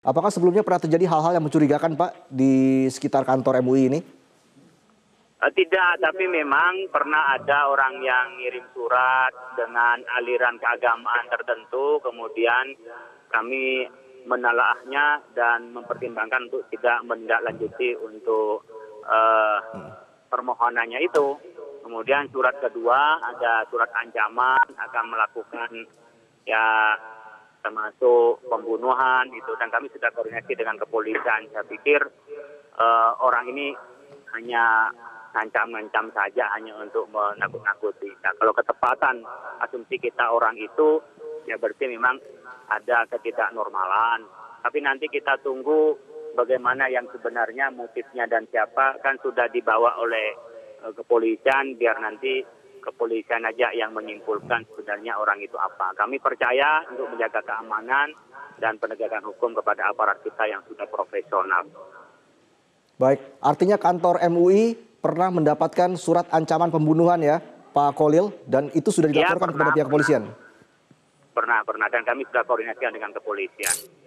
Apakah sebelumnya pernah terjadi hal-hal yang mencurigakan, Pak, di sekitar kantor MUI ini? Tidak, tapi memang pernah ada orang yang ngirim surat dengan aliran keagamaan tertentu, kemudian kami menelaahnya dan mempertimbangkan untuk tidak menindaklanjuti untuk permohonannya itu. Kemudian surat kedua ada surat ancaman akan melakukan ya termasuk pembunuhan itu, dan kami sudah koordinasi dengan kepolisian. Saya pikir orang ini hanya ngancam-ngancam saja, hanya untuk menakut-nakuti. Nah, kalau ketepatan asumsi kita orang itu, ya berarti memang ada ketidaknormalan. Tapi nanti kita tunggu bagaimana yang sebenarnya motifnya dan siapa, kan sudah dibawa oleh kepolisian, biar nanti kepolisian aja yang menyimpulkan sebenarnya orang itu apa. Kami percaya untuk menjaga keamanan dan penegakan hukum kepada aparat kita yang sudah profesional. Baik, artinya kantor MUI pernah mendapatkan surat ancaman pembunuhan ya, Pak Kholil, dan itu sudah dilaporkan kepada pihak kepolisian? Pernah, dan kami sudah koordinasikan dengan kepolisian.